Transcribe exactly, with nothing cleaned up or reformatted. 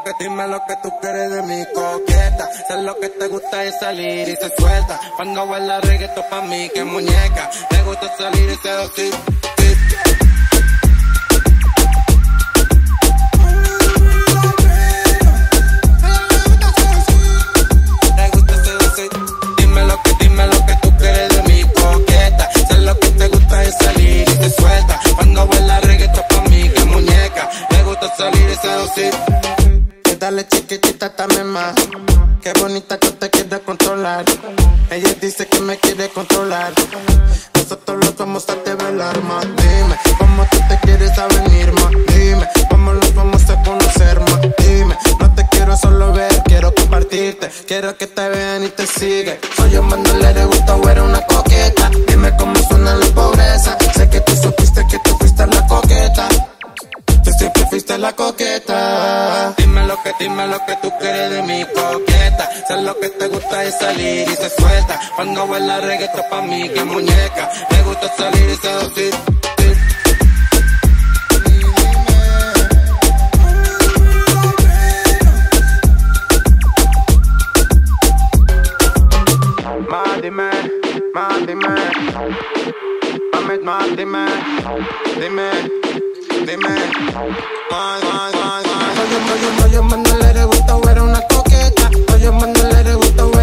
que, dime lo que tú quieres de mi coqueta. Sé lo que te gusta es salir y se suelta. Cuando baila reggaetón pa' mí que muñeca. Le gusta salir y seducir. Le gusta seducir. Dime lo que, dime lo que tú quieres de mi coqueta. Sé lo que te gusta es salir y se suelta. Cuando baila reggaetón pa' mí que muñeca. Le gusta salir y seducir. Dale chiquitita, dame más. Qué bonita que te quiere controlar. Ella dice que me quiere controlar. Nosotros los vamos a develar más. Dime, ¿cómo tú te quieres a venir más? Dime, ¿cómo nos vamos a conocer más? Dime, no te quiero solo ver, quiero compartirte. Quiero que te vean y te siguen. Soy un mandole, le gusta o eres una coqueta. Dime cómo suena la pobreza. Sé que tú supiste que tú fuiste la coqueta. Tú siempre fuiste la coqueta. Dime lo que, dime lo que tú quieres de mi coqueta. Sé lo que te gusta es salir y se suelta. Cuando baila reggaetón pa' mí que muñeca. Me gusta salir y seducir. Más dime, más dime. Mami, más dime, dime. Dime, ay, ay, ay, ay. Oye, oye, oye, mandale, le gusta ver una coqueta. Oye, mandale, le gusta ver